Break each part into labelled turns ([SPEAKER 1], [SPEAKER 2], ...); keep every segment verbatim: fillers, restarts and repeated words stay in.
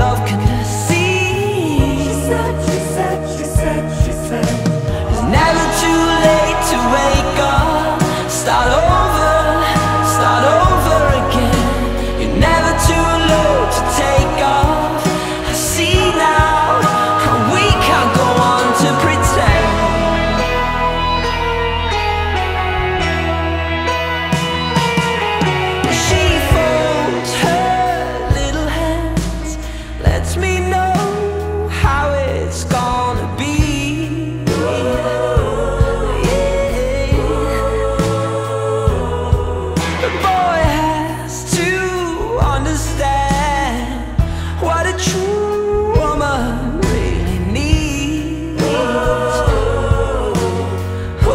[SPEAKER 1] love can deceive. She said, she said, she said, she said, it's never too late to wake up, start over, start over again. You're never too low to take off. I see now how we can't go on to pretend. She folds her little hands, lets me know how it's gonna be. The boy has to understand what a true woman really needs. Oh,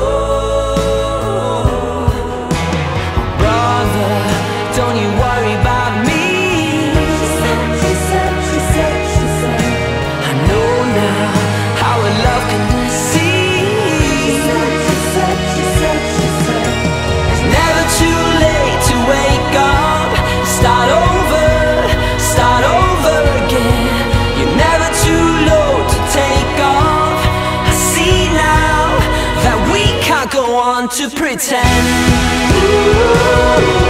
[SPEAKER 1] brother, don't you worry about me. She said, she said, she said, she said, I know now how a love can deceive. She said, she said, she said, she said, it's never too late to wake up, start over, start over again. You're never too low to take off. I see now that we can't go on to pretend. Ooh.